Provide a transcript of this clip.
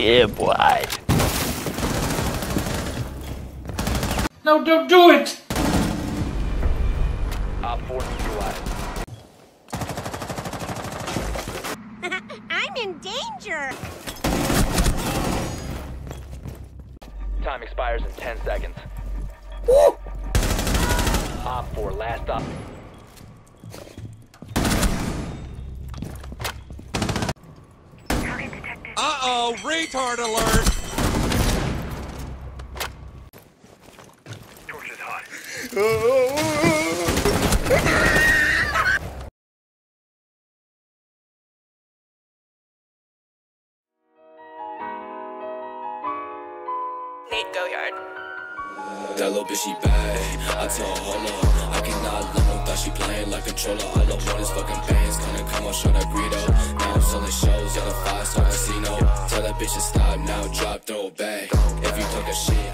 Yeah, boy. No, don't do it! Op 4 neutralized. I'm in danger! Time expires in 10 seconds. Op 4, last op. Uh-oh, retard alert! Torch is hot. Nate Goyard. That little bitch, she bad. I told her, hold up, I cannot let no thought she playing like controller. All I want is fucking bands, gonna come on, show that burrito. Now I'm selling shows at a 5-star casino. Tell that bitch to stop now, drop, throw it back. If you talk a shit,